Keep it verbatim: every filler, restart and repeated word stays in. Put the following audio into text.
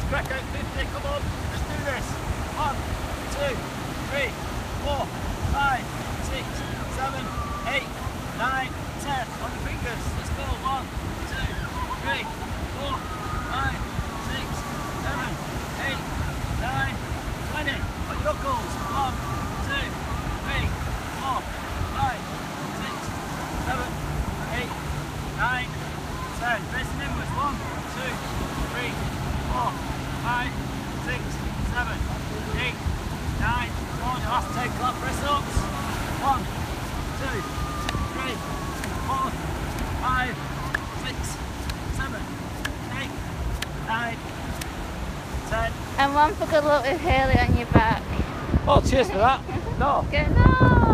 Greco fifty, come on, let's do this. One, two, three, four, five, six, seven, eight, nine, ten. On the fingers, let's go. One, two, three, four, five, six, seven, eight, nine, twenty. On your knuckles. One, two, three, four, five, six, seven, eight, nine, ten. Facing inwards. One, two, three, four, five, six, seven, eight, nine. Come on, your last ten clap press ups. One, two, three, four, five, six, seven, eight, nine, ten. And one for good luck with Hayley on your back. Oh, cheers for that. No. Good, no.